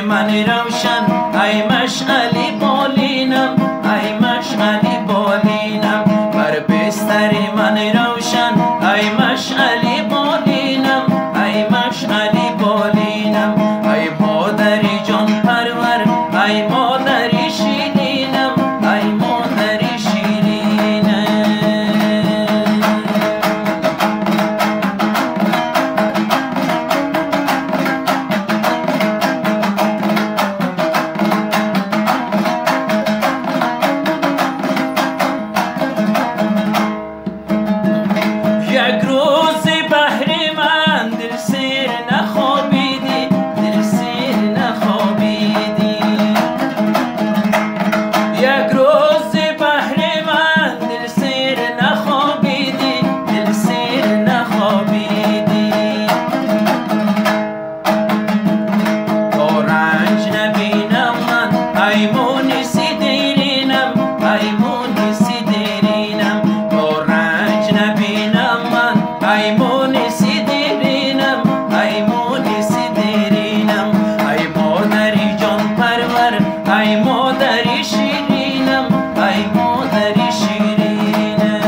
من روشن ای مشعلی بالینم ای مشعلی بالینم بر بستر من روشن ای مشعلی بالینم ای مشعلی بالینم ای مادری جان پرور ای مادری شیرینم ای مادری شیرینم یک روز بهر من دل سیر نخوابیدی دل سیر نخوابیدی یک روز بهر من دل سیر نخوابیدی دل سیر نخوابیدی تا رنج نبینم من ای مونسی دیرینم ای مونسی دیرینم تا رنج نبینم ای مونسی دیرینم ای مونسی دیرینم ای مادری جان پرور ای مادری شیرینم ای مادری شیرینم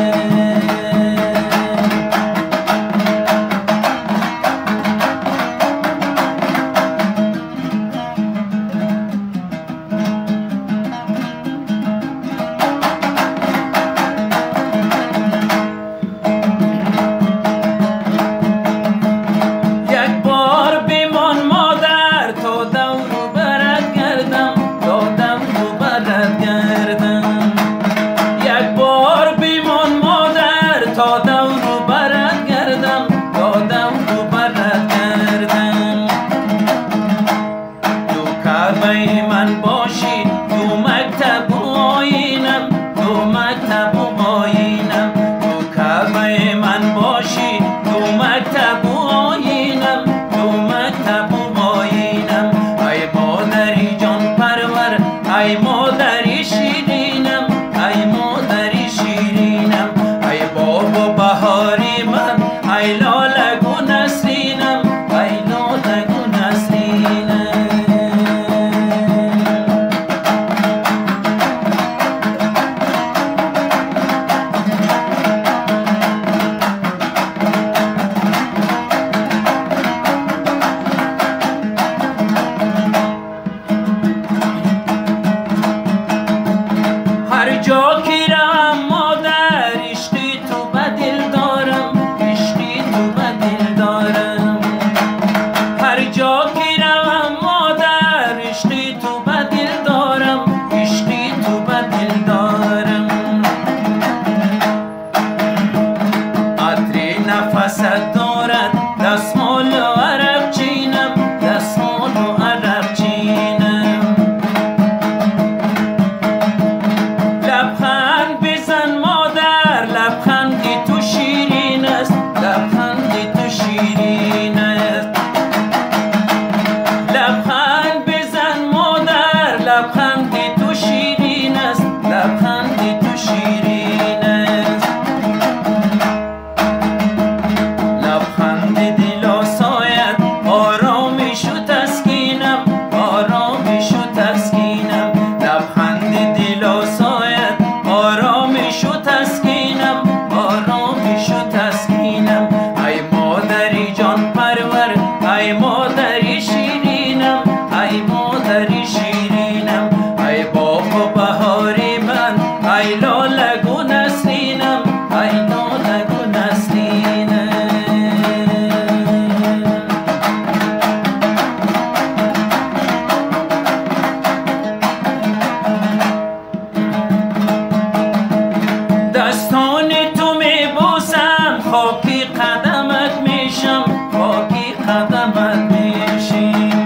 تا دور برد گردم تا دور برد گردم تو کعبه من باشی تو مکتب و آیینم تو مکتب و آیینم تو کعبه من باشی تو مکتب و آیینم تو مکتب و آیینم ای مادری جان پرور ای مادری شیرینم ای مادری شیرینم ای بابا بهاری من ای لاله گو نسرینم ای لاله گو نسرینم هر جا که رم مادر عشقی تو به دل دارم عشقی تو به دل دارم هر جا که روم مادر عشقی تو به دل دارم عشقی تو به دل دارم عطر نفست دارد دستمال و عرق چینم دستمال و عرق چینم لبخند بزن مادر لبخندی تو شیرین است لبخندی تو شیرین است لبخند بزن مادر لبخندی تو شیرین است لبخندی تو شیرین است لبخند دل آساید آرامش و تسکینم آرامش و تسکینم لبخند دل آساید آرامش و تسکینم آرامش و تسکینم ای مادری جان پرور ای مادری شیرینم ای مادری شیرینم ای بابا بهاری من ای لاله گو نسرینم ای لاله گو نسرینم دستان تو میبوسم خاکی قدمت میشم خاکی قدمت میشم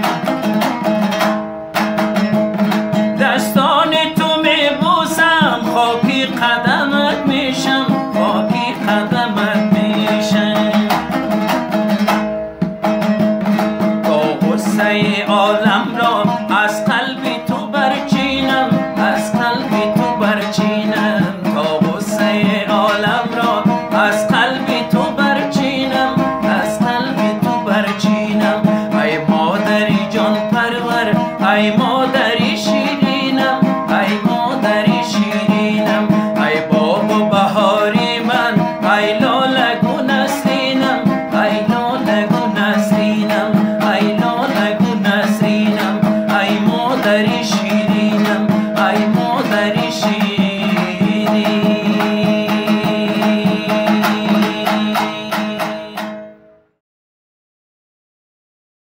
دستان تو میبوسم خاکی قدمت میشم خاکی قدمت میشم تا غصه عالم